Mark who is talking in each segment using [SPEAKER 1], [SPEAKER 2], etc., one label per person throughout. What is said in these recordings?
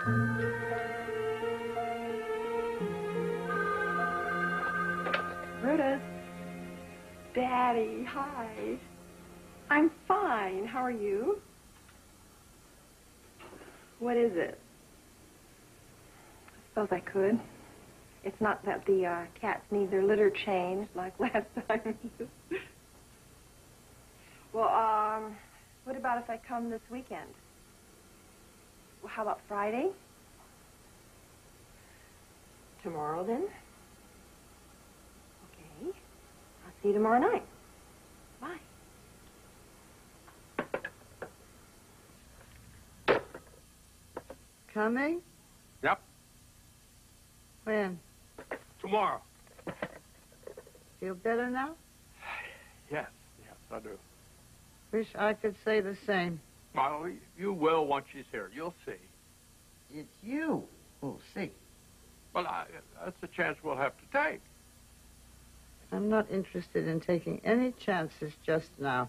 [SPEAKER 1] Rhoda. Daddy, hi. I'm fine. How are you? What is it? I suppose I could. It's not that the cats need their litter changed like last time. Well, what about if I come this weekend? Well, how about Friday? Tomorrow, then? Okay. I'll see you tomorrow night. Bye.
[SPEAKER 2] Coming?
[SPEAKER 3] Yep.
[SPEAKER 2] When?
[SPEAKER 3] Tomorrow.
[SPEAKER 2] Feel better now?
[SPEAKER 3] Yes, I do.
[SPEAKER 2] Wish I could say the same.
[SPEAKER 3] Well, you will once she's here. You'll see.
[SPEAKER 2] It's you who'll see.
[SPEAKER 3] Well, that's a chance we'll have to take.
[SPEAKER 2] I'm not interested in taking any chances just now.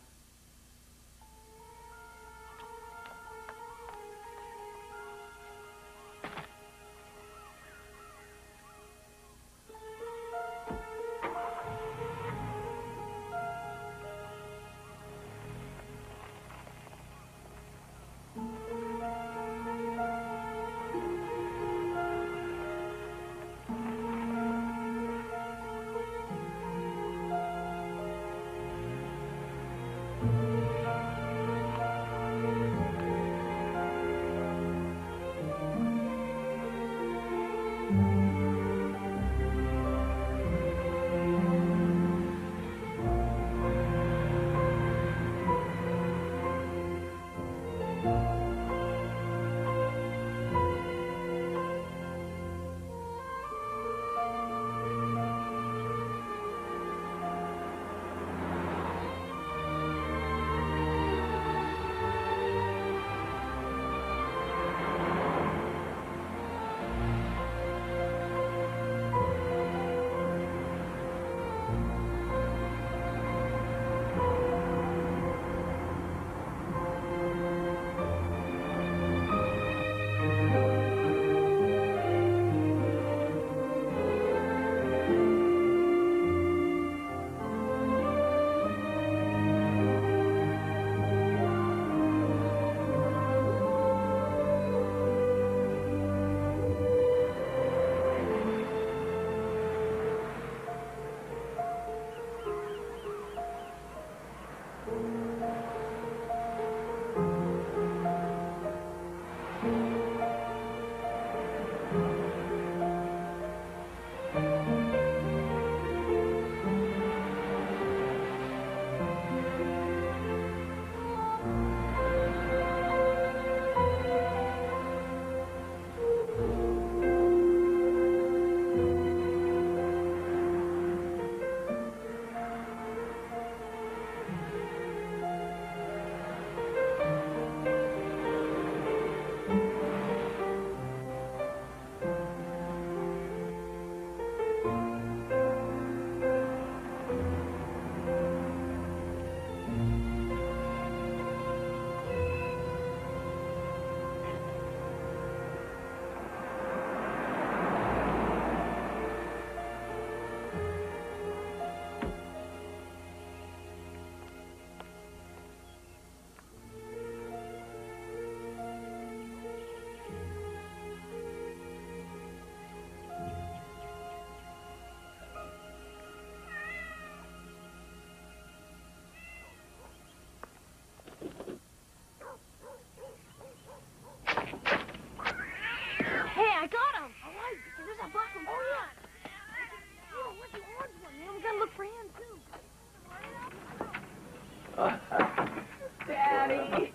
[SPEAKER 1] Daddy.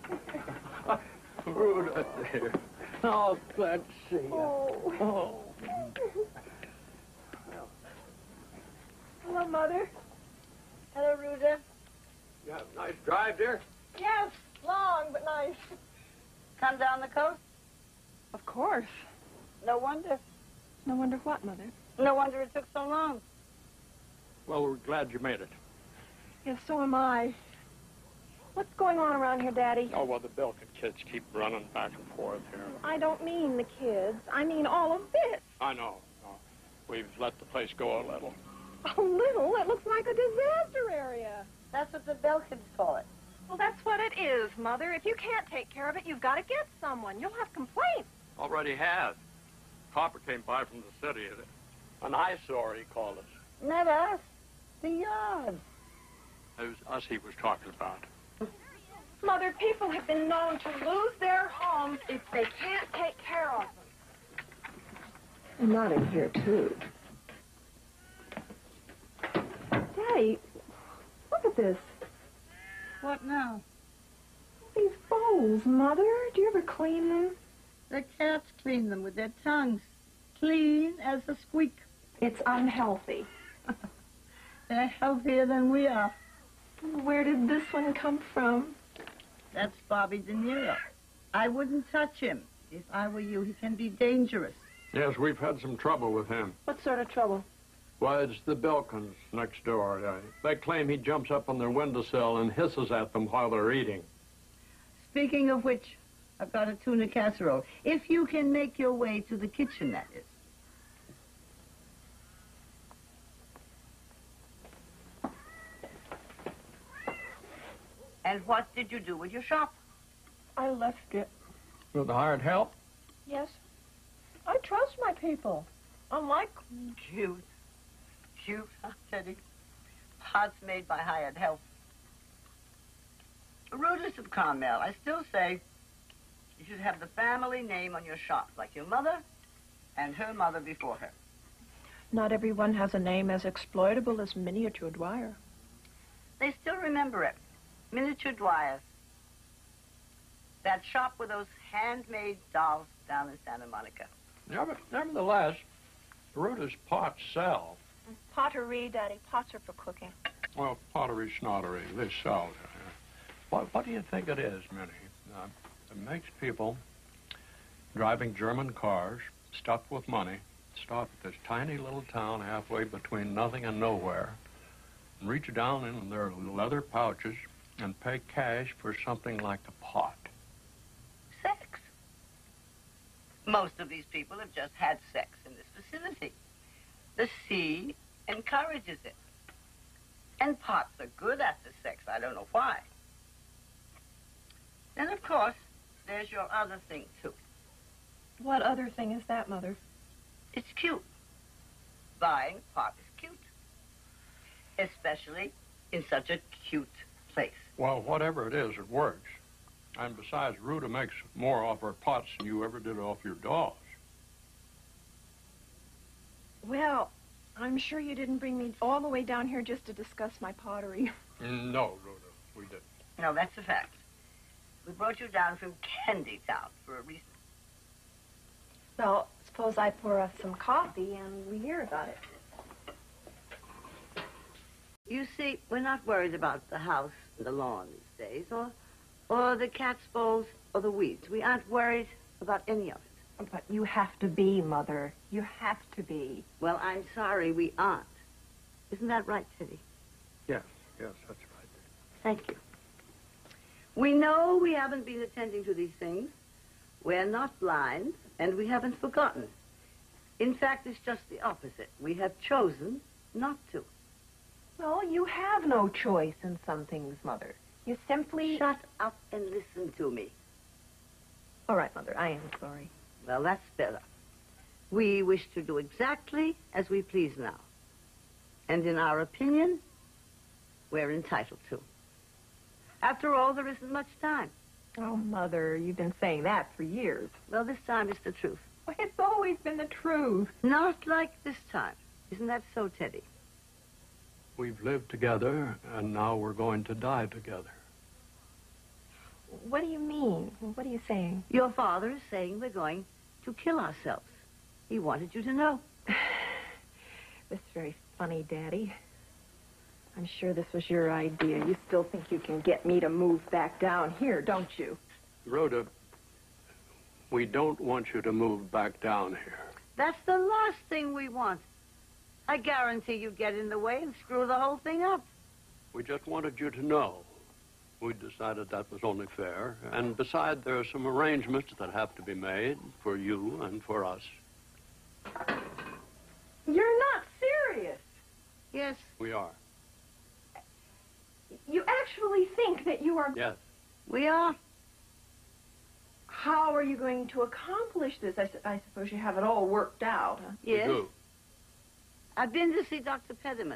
[SPEAKER 3] Rhoda there. Oh, glad to see you.
[SPEAKER 1] Oh. Hello, Mother.
[SPEAKER 2] Hello, Rhoda.
[SPEAKER 3] You have a nice drive, dear?
[SPEAKER 1] Yes, long but nice.
[SPEAKER 2] Come down the coast?
[SPEAKER 1] Of course.
[SPEAKER 2] No wonder.
[SPEAKER 1] No wonder what, Mother?
[SPEAKER 2] No wonder it took so long.
[SPEAKER 3] Well, we're glad you made it.
[SPEAKER 1] Yes, so am I. What's going on around here, Daddy?
[SPEAKER 4] Oh, well, the Bilkin kids keep running back and forth here.
[SPEAKER 1] I don't mean the kids. I mean all of this.
[SPEAKER 4] I know. No. We've let the place go a little.
[SPEAKER 1] A little? It looks like a disaster area.
[SPEAKER 2] That's what the Belkins call it.
[SPEAKER 1] Well, that's what it is, Mother. If you can't take care of it, you've got to get someone. You'll have complaints.
[SPEAKER 3] Already has. Copper came by from the city. An eyesore, he called us.
[SPEAKER 2] Not us. The yard.
[SPEAKER 3] It was us he was talking about.
[SPEAKER 1] Mother, people have been known to lose their homes if they can't take care of them. Not in here, too. Daddy, look at this.
[SPEAKER 2] What now?
[SPEAKER 1] These bowls, Mother. Do you ever clean them?
[SPEAKER 2] The cats clean them with their tongues. Clean as a squeak.
[SPEAKER 1] It's unhealthy.
[SPEAKER 2] They're healthier than we are.
[SPEAKER 1] Where did this one come from?
[SPEAKER 2] That's Bobby De Niro. I wouldn't touch him. If I were you, he can be dangerous.
[SPEAKER 3] Yes, we've had some trouble with him.
[SPEAKER 1] What sort of trouble?
[SPEAKER 3] Well, it's the Bilkins next door. They claim he jumps up on their windowsill and hisses at them while they're eating.
[SPEAKER 2] Speaking of which, I've got a tuna casserole. If you can make your way to the kitchen, that is. And what did you do with your shop?
[SPEAKER 1] I left it.
[SPEAKER 3] With the hired help?
[SPEAKER 1] Yes. I trust my people. Unlike...
[SPEAKER 2] Cute. Cute, huh, Teddy? Pots made by hired help. Regardless of Carmel, I still say you should have the family name on your shop, like your mother and her mother before her.
[SPEAKER 1] Not everyone has a name as exploitable as Miniature Dwyer.
[SPEAKER 2] They still remember it. Miniature Dwyer. That shop with those handmade dolls down in Santa Monica.
[SPEAKER 3] Yeah, but nevertheless, Ruta's pots sell.
[SPEAKER 1] Pottery, Daddy. Pots are for cooking.
[SPEAKER 3] Well, pottery, snottery, they sell. What do you think it is, Minnie? It makes people driving German cars, stuffed with money, stop at this tiny little town halfway between nothing and nowhere, and reach down in their leather pouches and pay cash for something like a pot.
[SPEAKER 2] Sex. Most of these people have just had sex in this vicinity. The sea encourages it. And pots are good after sex. I don't know why. Then, of course, there's your other thing, too.
[SPEAKER 1] What other thing is that, Mother?
[SPEAKER 2] It's cute. Buying pot is cute. Especially in such a cute place.
[SPEAKER 3] Well, whatever it is, it works. And besides, Ruta makes more off her pots than you ever did off your dolls.
[SPEAKER 1] Well, I'm sure you didn't bring me all the way down here just to discuss my pottery.
[SPEAKER 3] No, Ruta, we didn't.
[SPEAKER 2] No, that's a fact. We brought you down from Candy Town for a reason.
[SPEAKER 1] Well, suppose I pour us some coffee and we hear about it.
[SPEAKER 2] You see, we're not worried about the house and the lawn these days, or the cat's balls or the weeds. We aren't worried about any of it.
[SPEAKER 1] But you have to be, Mother. You have to be.
[SPEAKER 2] Well, I'm sorry we aren't. Isn't that right, Teddy?
[SPEAKER 3] Yes, that's right.
[SPEAKER 2] Thank you. We know we haven't been attending to these things. We're not blind, and we haven't forgotten. In fact, it's just the opposite. We have chosen not to.
[SPEAKER 1] Well, you have no choice in some things, Mother. You simply...
[SPEAKER 2] Shut up and listen to me.
[SPEAKER 1] All right, Mother, I am sorry.
[SPEAKER 2] Well, that's better. We wish to do exactly as we please now. And in our opinion, we're entitled to. After all, there isn't much time.
[SPEAKER 1] Oh, Mother, you've been saying that for years.
[SPEAKER 2] Well, this time it's the truth.
[SPEAKER 1] Well, it's always been the truth.
[SPEAKER 2] Not like this time. Isn't that so, Teddy?
[SPEAKER 3] We've lived together, and now we're going to die together.
[SPEAKER 1] What do you mean? What are you saying?
[SPEAKER 2] Your father is saying we're going to kill ourselves. He wanted you to know.
[SPEAKER 1] That's very funny, Daddy. I'm sure this was your idea. You still think you can get me to move back down here, don't you?
[SPEAKER 3] Rhoda, we don't want you to move back down here.
[SPEAKER 2] That's the last thing we want. I guarantee you get in the way and screw the whole thing up.
[SPEAKER 3] We just wanted you to know We decided that was only fair. And besides, there are some arrangements that have to be made for you and for us.
[SPEAKER 1] You're not serious.
[SPEAKER 2] Yes.
[SPEAKER 3] We are.
[SPEAKER 1] You actually think that you are...
[SPEAKER 3] Yes.
[SPEAKER 2] We are.
[SPEAKER 1] How are you going to accomplish this? I suppose you have it all worked out, huh?
[SPEAKER 2] Yes.
[SPEAKER 3] We do.
[SPEAKER 2] I've been to see Dr. Peterman.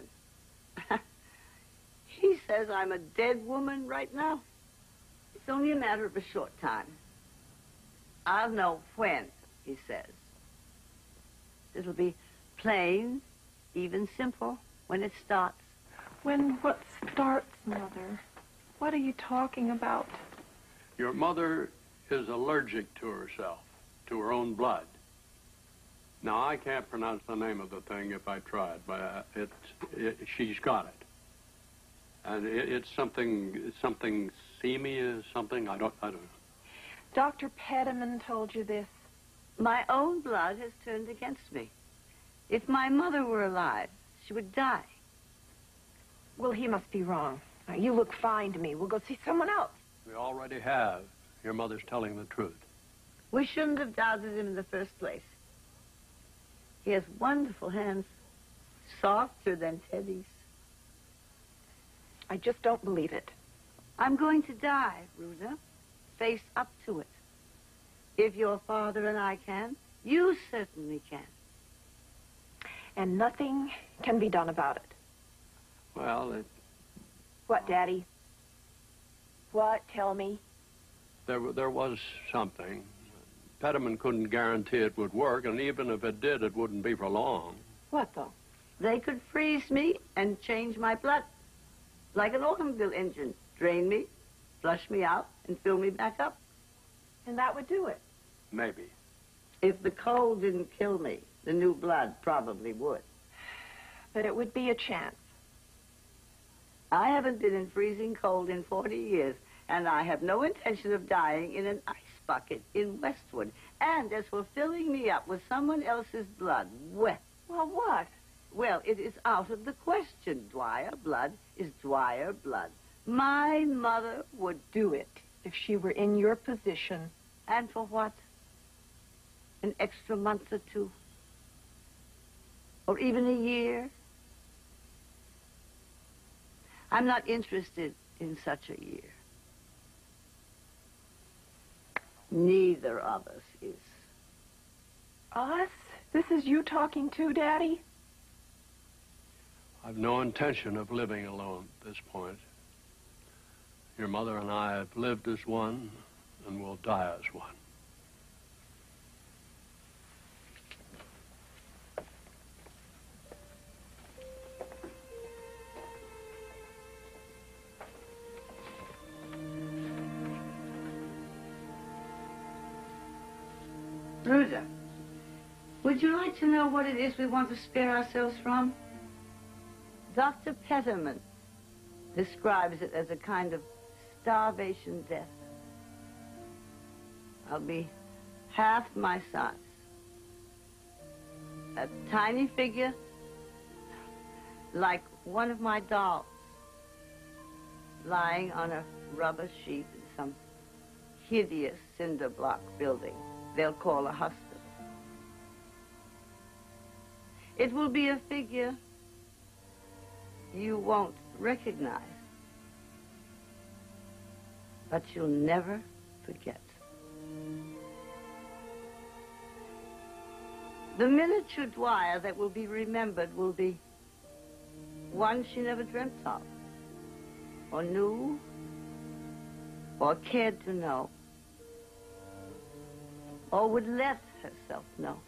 [SPEAKER 2] He says I'm a dead woman right now. It's only a matter of a short time. I'll know when, he says. It'll be plain, even simple, when it starts.
[SPEAKER 1] When what starts, Mother? What are you talking about?
[SPEAKER 3] Your mother is allergic to herself, to her own blood. Now, I can't pronounce the name of the thing if I tried, but she's got it. And it's something seamy, something, I don't know.
[SPEAKER 1] Dr. Peterman told you this.
[SPEAKER 2] My own blood has turned against me. If my mother were alive, she would die.
[SPEAKER 1] Well, he must be wrong. Now, you look fine to me. We'll go see someone else.
[SPEAKER 3] We already have. Your mother's telling the truth.
[SPEAKER 2] We shouldn't have doubted him in the first place. He has wonderful hands, softer than Teddy's.
[SPEAKER 1] I just don't believe it.
[SPEAKER 2] I'm going to die, Rhoda. Face up to it. If your father and I can, you certainly can.
[SPEAKER 1] And nothing can be done about it.
[SPEAKER 3] Well,
[SPEAKER 1] What, Daddy? What? Tell me.
[SPEAKER 3] there was something. Peterman couldn't guarantee it would work, and even if it did, it wouldn't be for long.
[SPEAKER 1] What, though?
[SPEAKER 2] They could freeze me and change my blood. Like an automobile engine. Drain me, flush me out, and fill me back up.
[SPEAKER 1] And that would do it.
[SPEAKER 3] Maybe.
[SPEAKER 2] If the cold didn't kill me, the new blood probably would.
[SPEAKER 1] But it would be a chance.
[SPEAKER 2] I haven't been in freezing cold in 40 years, and I have no intention of dying in an ice bucket in Westwood. And as for filling me up with someone else's blood, well,
[SPEAKER 1] what?
[SPEAKER 2] Well, it is out of the question. Dwyer blood is Dwyer blood. My mother would do it.
[SPEAKER 1] If she were in your position.
[SPEAKER 2] And for what? An extra month or two? Or even a year? I'm not interested in such a year. Neither of us is.
[SPEAKER 1] Us? This is you talking too, Daddy?
[SPEAKER 3] I've no intention of living alone at this point. Your mother and I have lived as one, and will die as one.
[SPEAKER 2] Rhoda, would you like to know what it is we want to spare ourselves from? Dr. Peterman describes it as a kind of starvation death. I'll be half my size. A tiny figure, like one of my dolls, lying on a rubber sheet in some hideous cinder block building they'll call a hospital. It will be a figure you won't recognize, but you'll never forget. The miniature Dwyer that will be remembered will be one she never dreamt of, or knew, or cared to know, or would let herself know.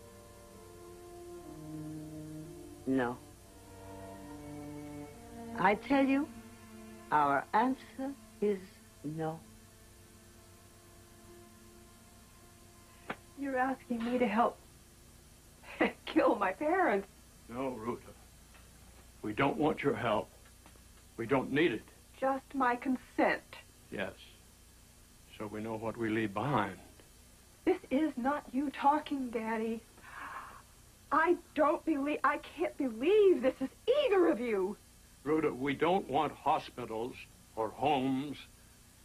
[SPEAKER 2] No. I tell you, our answer is no.
[SPEAKER 1] You're asking me to help kill my parents.
[SPEAKER 3] No, Rhoda. We don't want your help. We don't need it.
[SPEAKER 1] Just my consent.
[SPEAKER 3] Yes. So we know what we leave behind.
[SPEAKER 1] This is not you talking, Daddy. I can't believe this is either of you.
[SPEAKER 3] Rhoda, we don't want hospitals or homes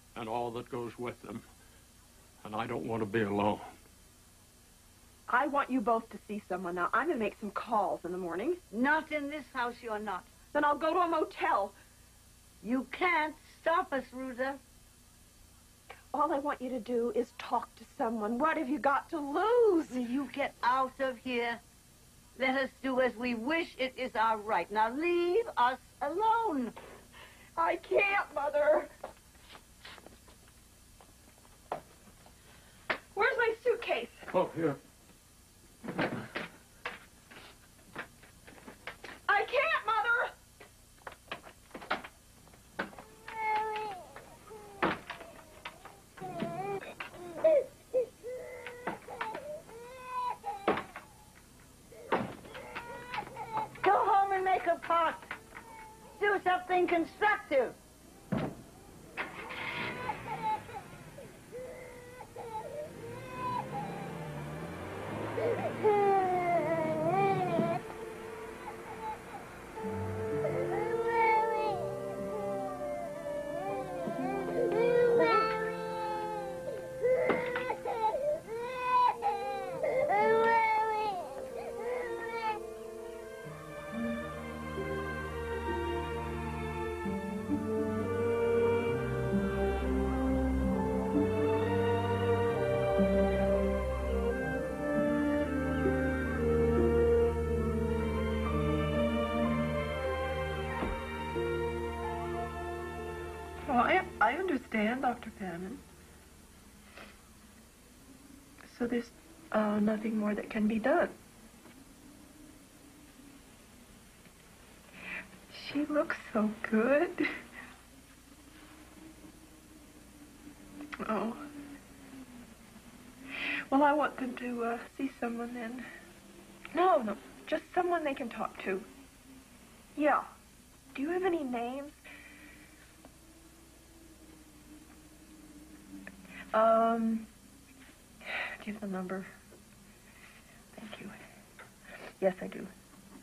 [SPEAKER 3] and all that goes with them. And I don't want to be alone.
[SPEAKER 1] I want you both to see someone now. I'm going to make some calls in the morning.
[SPEAKER 2] Not in this house, you're not.
[SPEAKER 1] Then I'll go to a motel.
[SPEAKER 2] You can't stop us, Ruta.
[SPEAKER 1] All I want you to do is talk to someone. What have you got to lose?
[SPEAKER 2] Will you get out of here? Let us do as we wish. It is our right. Now leave us alone.
[SPEAKER 1] I can't, Mother. Where's my suitcase?
[SPEAKER 3] Oh, here.
[SPEAKER 1] I can't, Mother!
[SPEAKER 2] Go home and make a pot. Do something constructive.
[SPEAKER 1] Well, I understand, Dr. Fannin. So there's nothing more that can be done. She looks so good. Oh. Well, I want them to see someone then. No, just someone they can talk to. Yeah. Do you have any names? Give the number. Thank you. Yes, I do.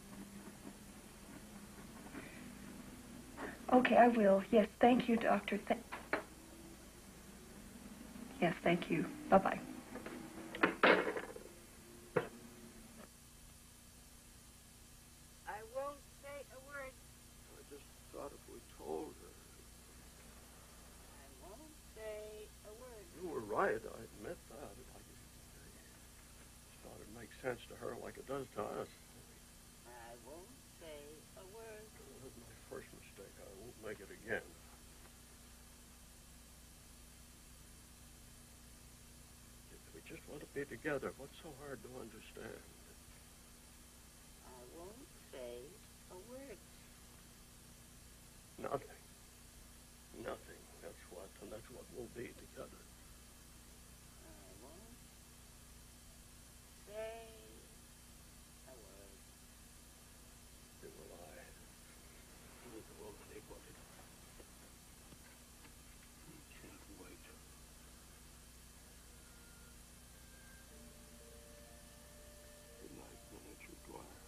[SPEAKER 1] Okay, I will. Yes, thank you, Doctor. Yes, thank you. Bye-bye.
[SPEAKER 2] I won't say a word.
[SPEAKER 3] I just thought if we told her.
[SPEAKER 2] I won't say a word.
[SPEAKER 3] You were right, I admit that. I just thought it makes sense to her like it does to us.
[SPEAKER 2] I won't say a word.
[SPEAKER 3] That was my first mistake. I won't make it again. If we just want to be together, what's so hard to understand?
[SPEAKER 2] I won't say a word.
[SPEAKER 3] Nothing. Nothing. That's what, and that's what we'll be together.
[SPEAKER 2] I won't say a word.
[SPEAKER 3] It will I. Neither will anybody. I can't wait. Good night, Miniature Dwyer.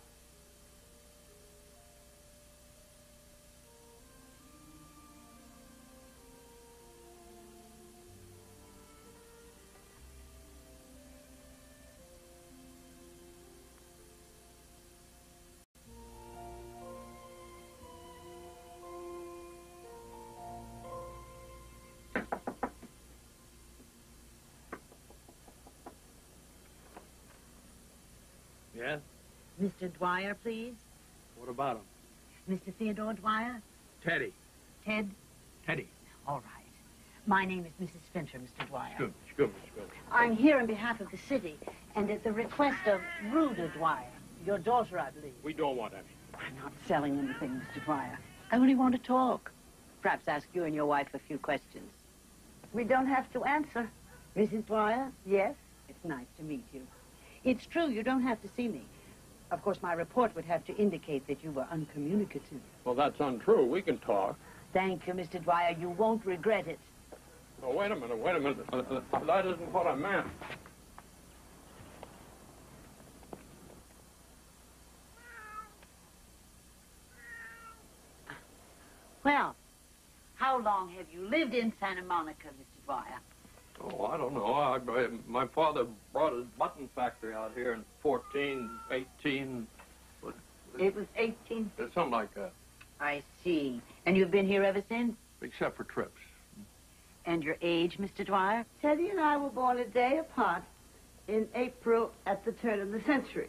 [SPEAKER 3] Yes?
[SPEAKER 5] Mr. Dwyer, please.
[SPEAKER 3] What about him?
[SPEAKER 5] Mr. Theodore Dwyer.
[SPEAKER 3] Teddy.
[SPEAKER 5] Ted.
[SPEAKER 3] Teddy.
[SPEAKER 5] All right. My name is Mrs. Fincher, Mr. Dwyer.
[SPEAKER 3] Good.
[SPEAKER 5] I'm here on behalf of the city and at the request of Rhoda Dwyer, your daughter, I believe.
[SPEAKER 4] We don't want any.
[SPEAKER 5] I'm not selling anything, Mr. Dwyer. I only want to talk. Perhaps ask you and your wife a few questions.
[SPEAKER 2] We don't have to answer.
[SPEAKER 5] Mrs. Dwyer,
[SPEAKER 2] Yes?
[SPEAKER 5] it's nice to meet you. It's true, you don't have to see me. Of course, my report would have to indicate that you were uncommunicative.
[SPEAKER 4] Well, that's untrue. We can talk.
[SPEAKER 5] Thank you, Mr. Dwyer. You won't regret it.
[SPEAKER 4] Oh, wait a minute. That isn't what I meant.
[SPEAKER 5] Well, How long have you lived in Santa Monica, Mr. Dwyer?
[SPEAKER 3] Oh, I don't know. My father brought his button factory out here in 18.
[SPEAKER 2] It was 18.
[SPEAKER 3] Something like that.
[SPEAKER 5] I see. And you've been here ever since?
[SPEAKER 3] Except for trips.
[SPEAKER 5] And your age, Mr. Dwyer?
[SPEAKER 2] Teddy and I were born a day apart in April at the turn of the century.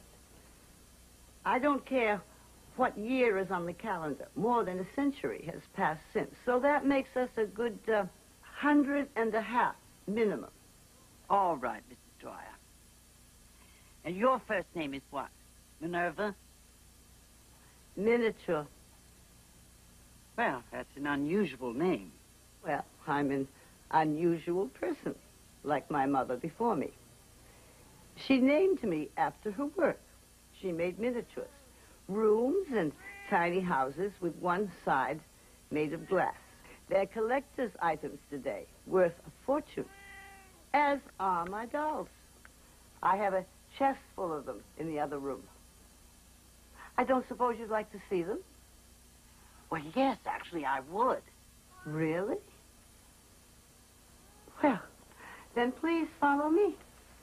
[SPEAKER 2] I don't care what year is on the calendar. More than a century has passed since. So that makes us a good 150 minimum.
[SPEAKER 5] All right, Mrs. Dwyer. And your first name is what? Minerva?
[SPEAKER 2] Miniature.
[SPEAKER 5] Well, that's an unusual name.
[SPEAKER 2] Well, I'm an unusual person, like my mother before me. She named me after her work. She made miniatures, rooms and tiny houses with one side made of glass. They're collector's items today, worth a fortune, as are my dolls. I have a chest full of them in the other room. I don't suppose you'd like to see them?
[SPEAKER 5] Well, yes, actually, I would.
[SPEAKER 2] Really? Well, then please follow me.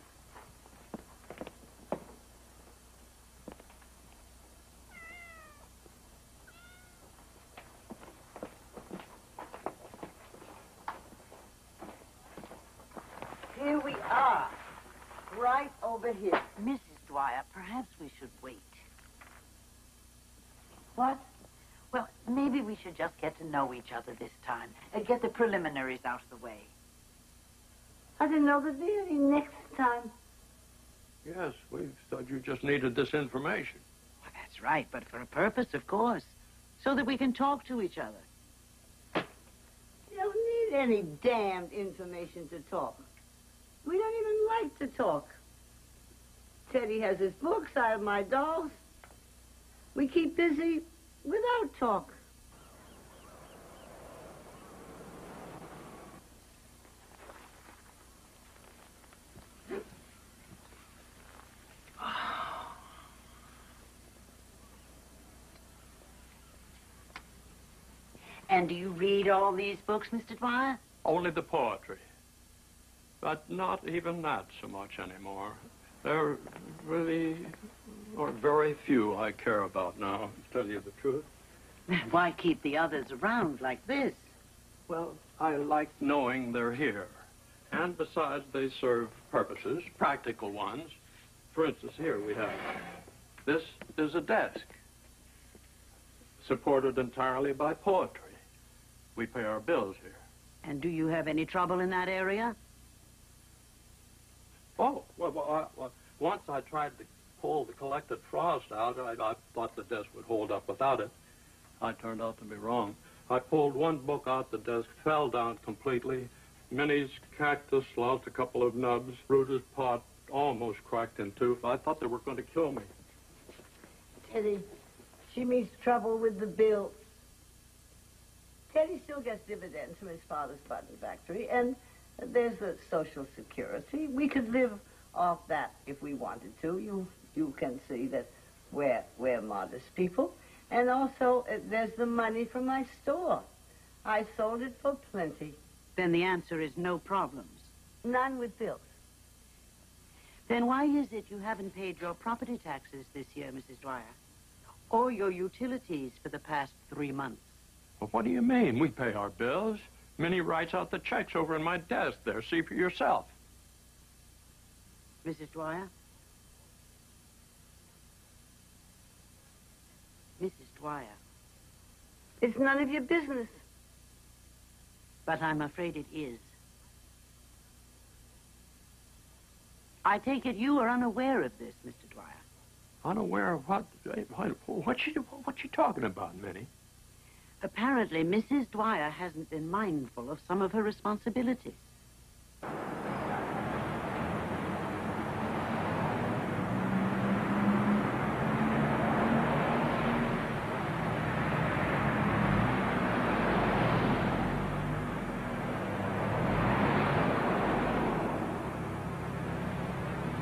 [SPEAKER 2] Here we are, right over here.
[SPEAKER 5] Mrs. Dwyer, perhaps we should wait.
[SPEAKER 2] What?
[SPEAKER 5] Well, maybe we should just get to know each other this time and get the preliminaries out of the way.
[SPEAKER 2] I didn't know there'd be any next time.
[SPEAKER 3] Yes, we thought you just needed this information.
[SPEAKER 5] Well, that's right, but for a purpose, of course, so that we can talk to each other.
[SPEAKER 2] You don't need any damned information to talk. We don't even like to talk. Teddy has his books, I have my dolls. We keep busy without talk.
[SPEAKER 5] And do you read all these books, Mr. Dwyer?
[SPEAKER 3] Only the poetry. But not even that so much anymore. There really are very few I care about now, to tell you the truth.
[SPEAKER 5] Why keep the others around like this?
[SPEAKER 3] Well, I like knowing they're here. And besides, they serve purposes, practical ones. For instance, here we have, this is a desk, supported entirely by poetry. We pay our bills here.
[SPEAKER 5] And do you have any trouble in that area?
[SPEAKER 3] Oh, well, once I tried to pull the collected frost out. I thought the desk would hold up without it. I turned out to be wrong. I pulled one book out, the desk fell down completely. Minnie's cactus lost a couple of nubs. Ruta's pot almost cracked in two. I thought they were going to kill me.
[SPEAKER 2] Teddy, she means trouble with the bills. Teddy still gets dividends from his father's button factory, and there's the Social Security. We could live off that if we wanted to. You can see that we're modest people. And also, there's the money from my store. I sold it for plenty.
[SPEAKER 5] Then the answer is no problems.
[SPEAKER 2] None with bills.
[SPEAKER 5] Then why is it you haven't paid your property taxes this year, Mrs. Dwyer? Or your utilities for the past 3 months?
[SPEAKER 3] Well, what do you mean? We pay our bills. Minnie writes out the checks over in my desk there. See for yourself.
[SPEAKER 5] Mrs. Dwyer? Mrs. Dwyer.
[SPEAKER 2] It's none of your business.
[SPEAKER 5] But I'm afraid it is. I take it you are unaware of this, Mr. Dwyer.
[SPEAKER 3] Unaware of what? What's she talking about, Minnie?
[SPEAKER 5] Apparently, Mrs. Dwyer hasn't been mindful of some of her responsibilities.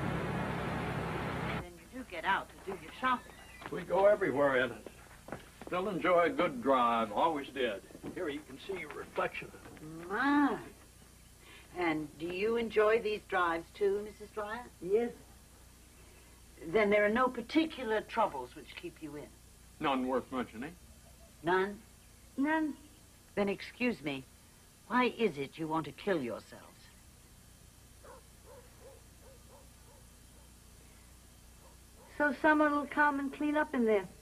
[SPEAKER 5] Then you do get out to do your shopping.
[SPEAKER 3] We go everywhere in it. Still enjoy a good drive. Always did. Here, you can see your reflection.
[SPEAKER 5] My. And do you enjoy these drives too, Mrs. Dwyer?
[SPEAKER 2] Yes.
[SPEAKER 5] Then there are no particular troubles which keep you in?
[SPEAKER 3] None worth mentioning.
[SPEAKER 5] None?
[SPEAKER 2] None.
[SPEAKER 5] Then excuse me, why is it you want to kill yourselves?
[SPEAKER 2] So someone will come and clean up in there.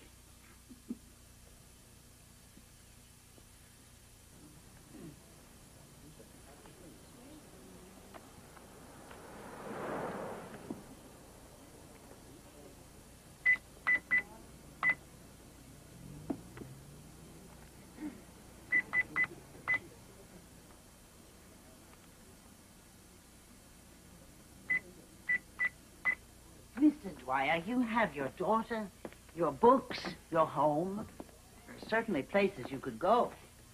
[SPEAKER 5] Mr. Dwyer, you have your daughter, your books, your home. There are certainly places you could go.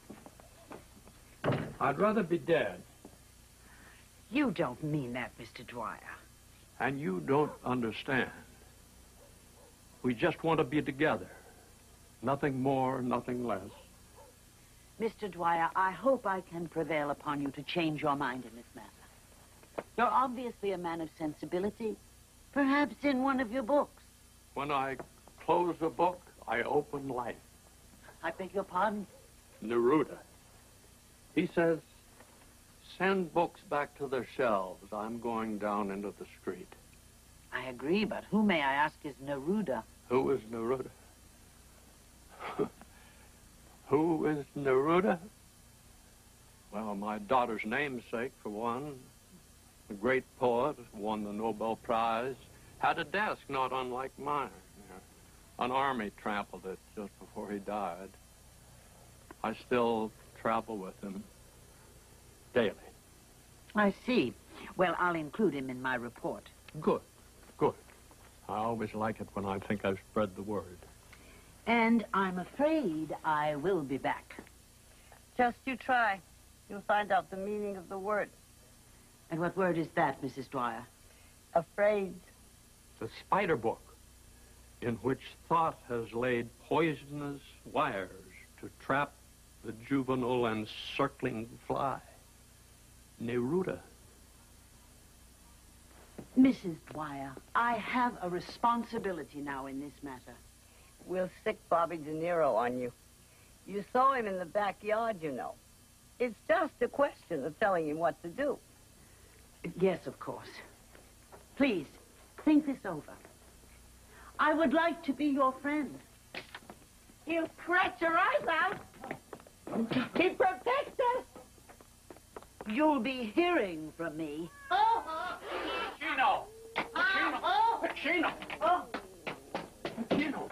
[SPEAKER 3] I'd rather be dead.
[SPEAKER 5] You don't mean that, Mr. Dwyer.
[SPEAKER 3] And you don't understand. We just want to be together. Nothing more, nothing less.
[SPEAKER 5] Mr. Dwyer, I hope I can prevail upon you to change your mind in this matter. You're obviously a man of sensibility. Perhaps in one of your books.
[SPEAKER 3] When I close a book, I open life.
[SPEAKER 5] I beg your pardon?
[SPEAKER 3] Neruda. He says, send books back to their shelves. I'm going down into the street.
[SPEAKER 5] I agree, but who, may I ask, is Neruda?
[SPEAKER 3] Who is Neruda? Who is Neruda? Well, my daughter's namesake, for one. A great poet, won the Nobel Prize, had a desk not unlike mine. An army trampled it just before he died. I still travel with him daily.
[SPEAKER 5] I see. Well, I'll include him in my report.
[SPEAKER 3] Good, good. I always like it when I think I've spread the word.
[SPEAKER 5] And I'm afraid I will be back.
[SPEAKER 2] Just you try. You'll find out the meaning of the word.
[SPEAKER 5] And what word is that, Mrs. Dwyer?
[SPEAKER 2] Afraid.
[SPEAKER 3] The spider book, in which thought has laid poisonous wires to trap the juvenile and circling fly. Neruda.
[SPEAKER 5] Mrs. Dwyer, I have a responsibility now in this matter.
[SPEAKER 2] We'll stick Bobby De Niro on you. You saw him in the backyard, you know. It's just a question of telling him what to do.
[SPEAKER 5] Yes, of course. Please, think this over. I would like to be your friend.
[SPEAKER 1] You scratch your eyes out. He protects us.
[SPEAKER 5] You'll be hearing from me.
[SPEAKER 3] Chino! Chino! Chino! Chino!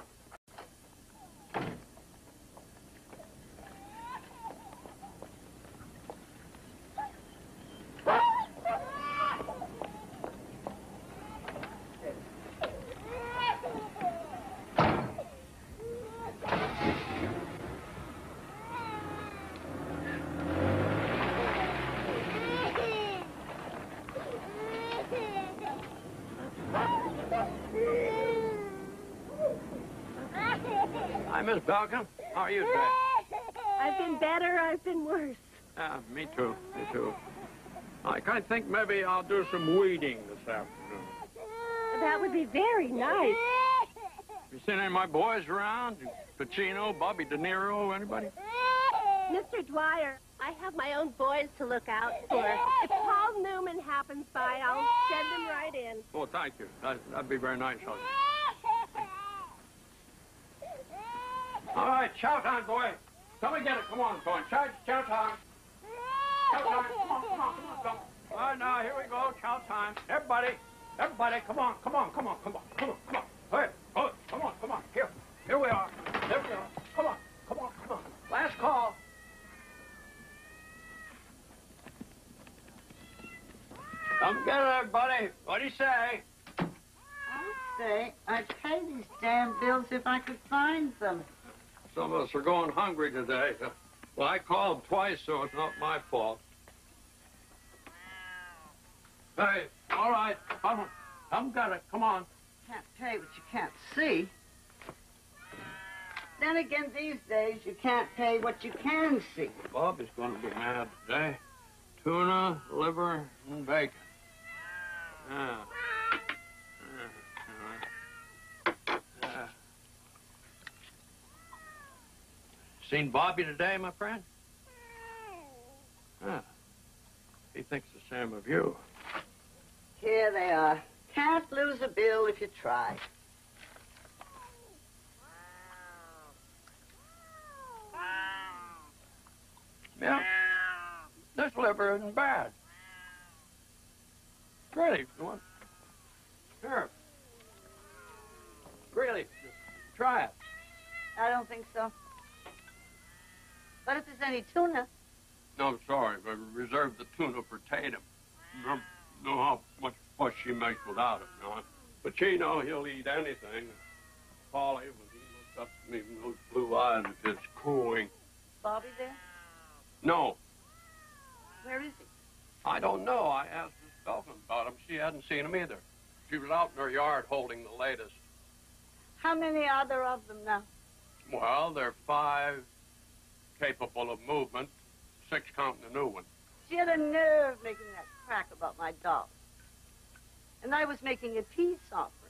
[SPEAKER 3] Hi, Miss Balcom. How are you today?
[SPEAKER 1] I've been better, I've been worse.
[SPEAKER 3] Me too. Me too. I think maybe I'll do some weeding this afternoon.
[SPEAKER 1] That would be very nice.
[SPEAKER 3] You seen any of my boys around? Pacino, Bobby De Niro, anybody?
[SPEAKER 1] Mr. Dwyer, I have my own boys to look out for. If Paul Newman happens by, I'll send him right in.
[SPEAKER 3] Oh, thank you. That'd be very nice of you. All right, chow time, boy. Come and get it. Come on, boy. Chow time. Chow time. Come on, come on, come on. All right, now, here we go. Chow time. Everybody, come on, come on, come on, come on, come on, come on. Hey, oh, come on, come on. Here we are. There we are. Come on, come on, come on. Last call. Come get it, everybody. What do you say?
[SPEAKER 5] I'd say I'd pay these damn bills if I could find them.
[SPEAKER 3] Some of us are going hungry today. Well, I called twice, so it's not my fault. Hey, all right, come get it. Come on.
[SPEAKER 2] Can't pay what you can't see. then again, these days, you can't pay what you can see.
[SPEAKER 3] Bobby's going to be mad today. Tuna, liver, and bacon. Yeah. Seen Bobby today, my friend? Huh. He thinks the same of you.
[SPEAKER 2] Here they are. Can't lose a bill if you try.
[SPEAKER 3] Yeah. This liver isn't bad. Really, you want? Here. Really, try it.
[SPEAKER 2] I don't think so. But if there's any tuna,
[SPEAKER 3] No, I'm sorry, but reserve the tuna for Tatum. You don't know how much fuss she makes without it, you know. But you know he'll eat anything. Polly, when he looks up at me with those blue eyes of his cooing.
[SPEAKER 2] Bobby there?
[SPEAKER 3] No,
[SPEAKER 2] Where is he?
[SPEAKER 3] I don't know. I asked Miss Belkin about him. She hadn't seen him either. She was out in her yard holding the latest.
[SPEAKER 2] How many are there of them now?
[SPEAKER 3] Well, there are 5 capable of movement, 6 counting the new one.
[SPEAKER 2] She had a nerve making that crack about my dog. And I was making a peace offering.